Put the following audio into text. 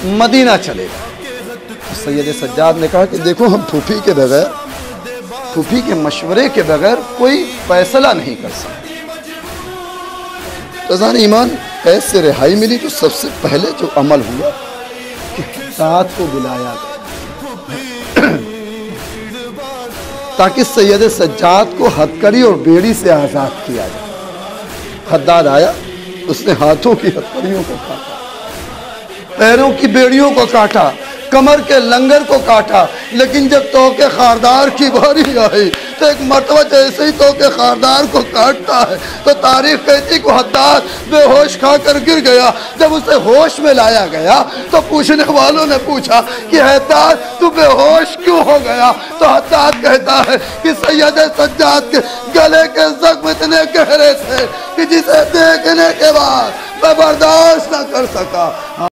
Medina चले गए। सैयद सज्जाद ने कहा कि देखो, हम फूफी के बगैर, फूफी के मशवरे के बगैर कोई फैसला नहीं कर सकते। खजान ईमान कैद से रिहाई मिली तो सबसे पहले जो अमल हुआ कि साथ को बुलाया गया ताकि सैयद सज्जाद को हथकड़ी और बेड़ी से आज़ाद किया जाए। हद्दाद आया, उसने हाथों की हथकड़ियों को काटा, पैरों की बेड़ियों को काटा, कमर के लंगर को काटा, लेकिन जब तोके खारदार की बारी आई तो एक मर्तबा जैसे ही तोके खारदार को काटता है तो तारीफ कहती को हद्दाद बेहोश खाकर गिर गया। जब उसे होश में लाया गया तो पूछने वालों ने पूछा कि हद्दाद तू बेहोश क्यों हो गया? तो हद्दाद कहता है कि सैयद सज्जाद के गले के जख्म इतने गहरे थे कि जिसे देखने के बाद मैं बर्दाश्त न कर सका।